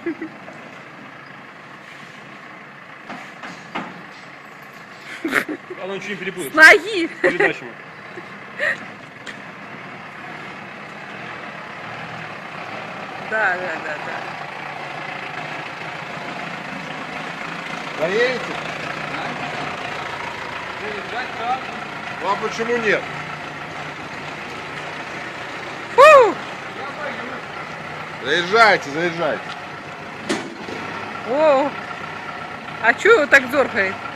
Оно ничего не перепутает. С ноги! Передачами. Да. Проверите? Ну а почему нет? Фу! Заезжайте. О! А чё его так дёргает?